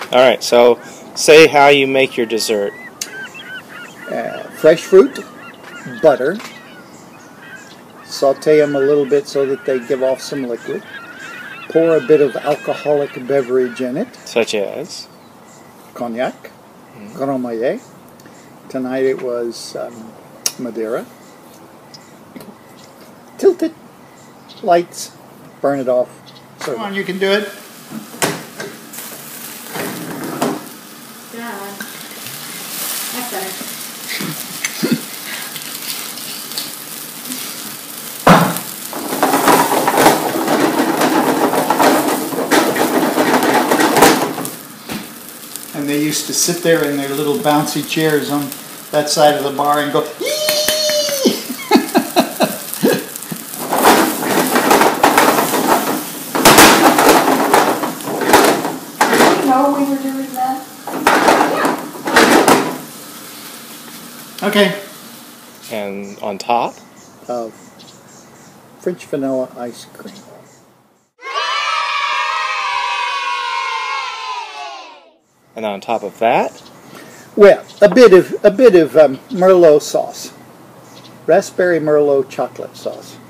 Alright, so say how you make your dessert. Fresh fruit, butter, saute them a little bit so that they give off some liquid. Pour a bit of alcoholic beverage in it. Such as? Cognac, Grand Marnier. Tonight it was Madeira. Tilt it, lights, burn it off. Come on, you can do it. Yeah, that's better. And they used to sit there in their little bouncy chairs on that side of the bar and go, "Eee!" No, we were doing that. Okay. And on top? Of French vanilla ice cream. And on top of that? Well, a bit of Merlot sauce, raspberry Merlot chocolate sauce.